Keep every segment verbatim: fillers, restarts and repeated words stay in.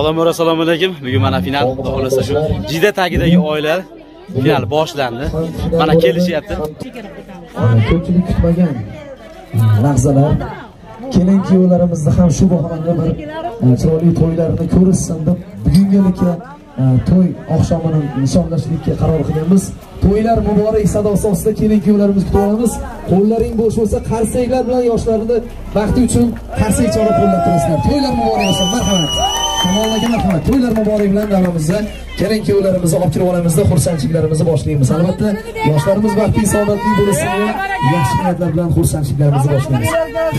Salom va assalomu alaykum. Bugun mana final, xohlasa shu Jida tagidagi oilalar final boshlandi. Mana kelishyapti. Ko'pchilik kutmagan lahzalar. Kelin-kuyovlarimizni ham shu bahorda bir chiroyli to'ylarini ko'rishsin deb bugungalikka to'y oqshomini nishonlashlikka qaror qilganmiz. To'ylar muborak sadosi ostida kelin-kuyovlarimizni kutib olamiz. Qo'llaring bo'sh bo'lsa, qarsaklar bilan yoshlarni baxti uchun qarsak chora qo'llab turasizlar. To'ylar muborak bo'lsin. Marhamat. Kamollarga marhamat. To'ylar muborak bilan davomimizda kelin-kuyovlarimizni olib kirib olamizda xursandchiliklarimizni boshlaymiz. Albatta, yoshlarimiz baxtli, saodatli bo'lsin degan yaxshi niyatlar bilan xursandchiliklarimizni boshlaymiz.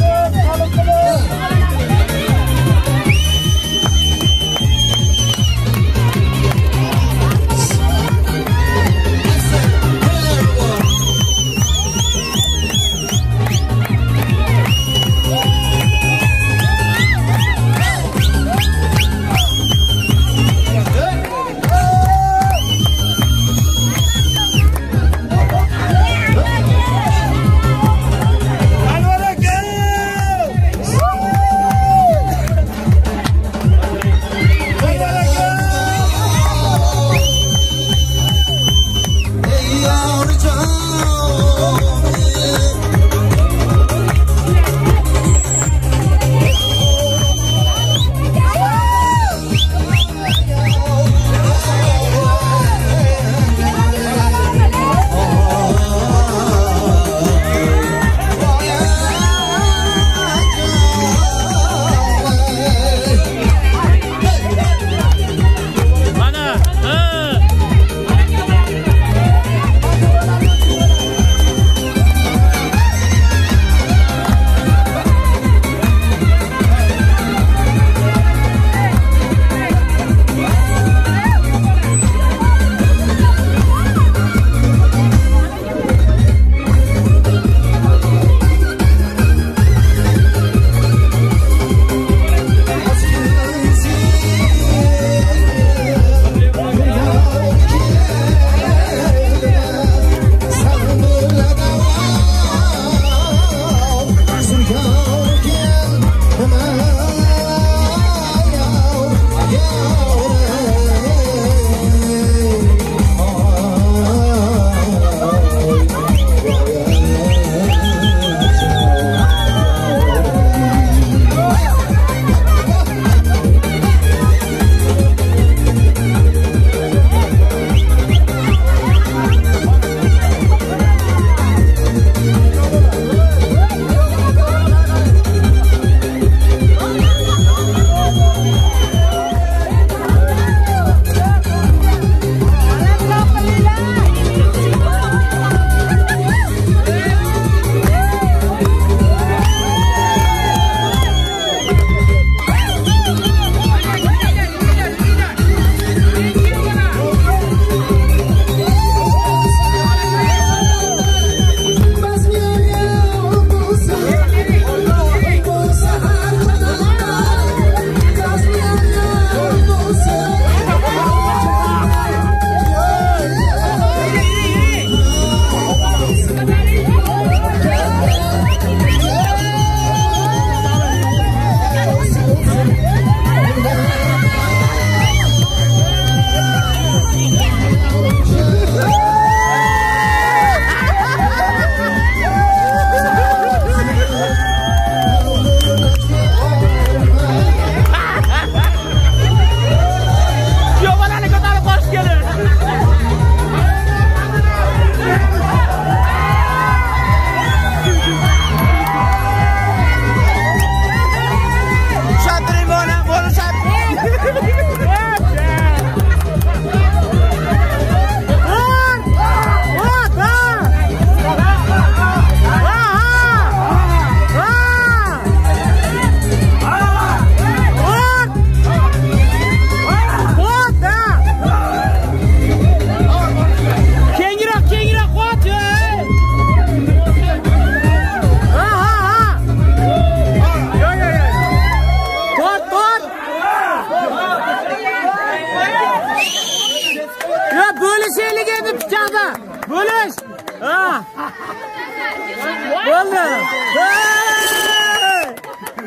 Bo'lish. Ha. Bo'ldi.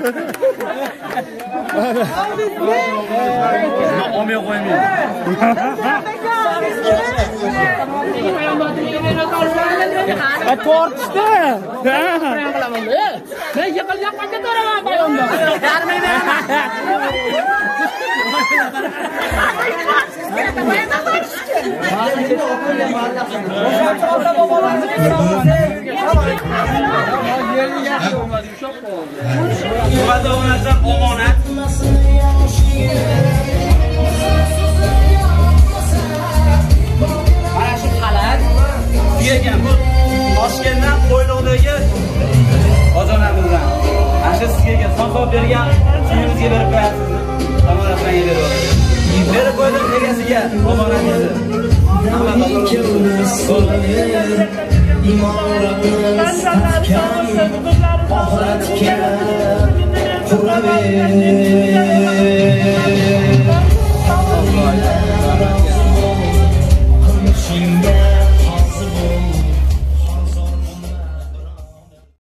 Olmay qo'ymaydi. A tortishdi. Men yiqilgan qancha to'raman bayonda. Yarmay omonat. Mana shu xalat tugagan bu Toshkentdan Qo'yliqdagi ozonamizdan. Ana shu sizga so'zlab bergan uyimizga berib qo'yasiz. Omonatdan berib. Berib qo'ydim egasiga omonat edi. İmarımız oxlatgan oxiratga quraver